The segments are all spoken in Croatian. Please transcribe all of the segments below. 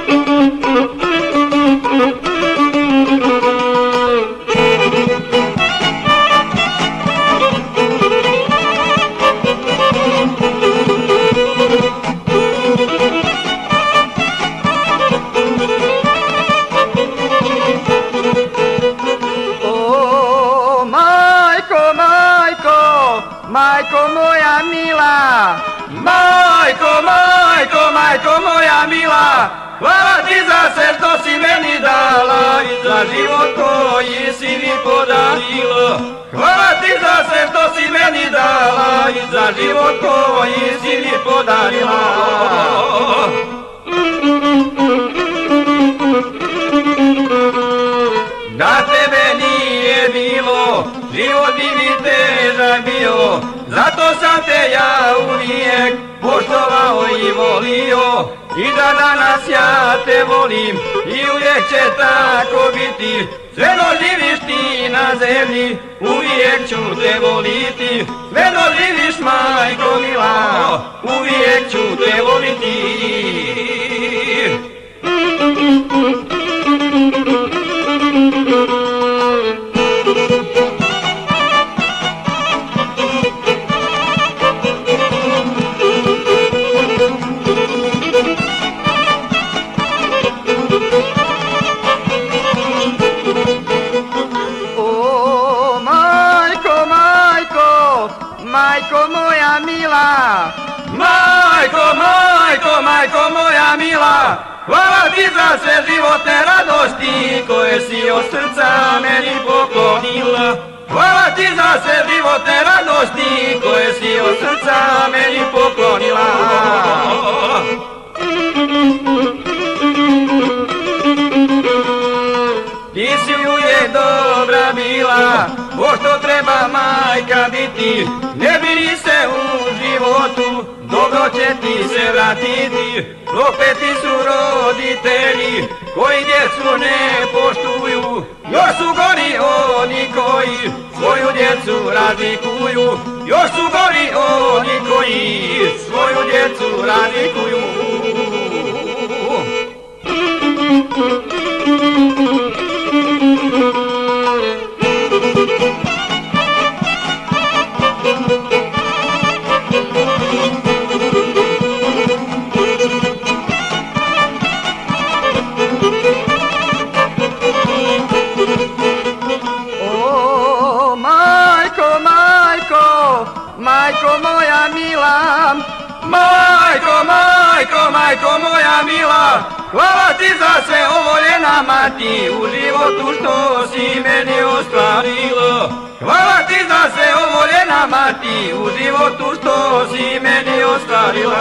Majko moja mila, majko moja mila, hvala ti za sve što si meni dala i za život koji si mi podarila. Hvala ti za sve što si meni dala i za život koji si mi podarila. Da tebe nije bilo, život bi mi težak bio, zato sam te ja uvijek poštovao i volio. I da danas ja te volim i uvijek će tako biti. Sve dok živiš ti na zemlji, uvijek ću te voliti. Sve dok živiš, majko mila, uvijek ću te voliti. Majko moja mila, majko moja mila, hvala ti za sve životne radosti koje si od srca meni poklonila. Hvala ti za sve životne radosti koje si od srca meni poklonila. Ti si uvijek dobra bila, pošto treba majka biti, ne bi li se u životu, dobro će ti se vratiti. Prokleti su roditelji koji djecu ne poštuju, još su gori oni koji svoju djecu razlikuju, još su gori oni koji svoju djecu razlikuju. Majko moja mila, majko moja mila, hvala ti za sve ovoljena mati u životu što si meni ostvarila. Hvala ti za sve ovoljena mati u životu što si meni ostvarila.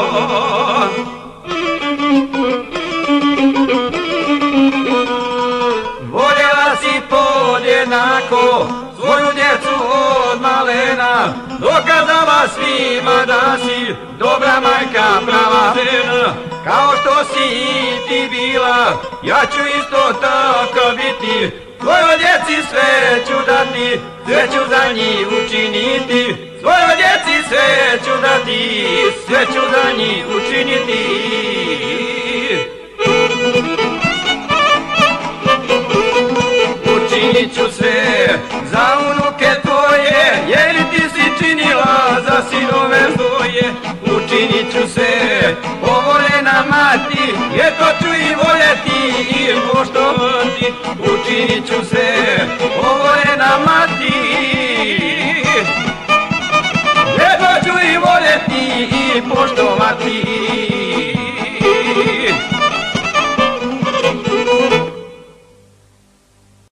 Voljela si podjednako svoju djecu od malena, dokazala svima da si dobra majka, prava žena. Kao što si i ti bila, ja ću isto tako biti. Svojoj djeci sve ću dati, sve ću za njih učiniti. Svojoj djeci sve ću dati, sve ću za njih učiniti. Učinit ću sve za unuke tvoje, jer ti si činila za sinove svoje. Učinit ću sve, ovoljena mati, jer to ću i voljeti i poštovati. Učinit ću sve, ovoljena mati, jer to ću i voljeti i poštovati.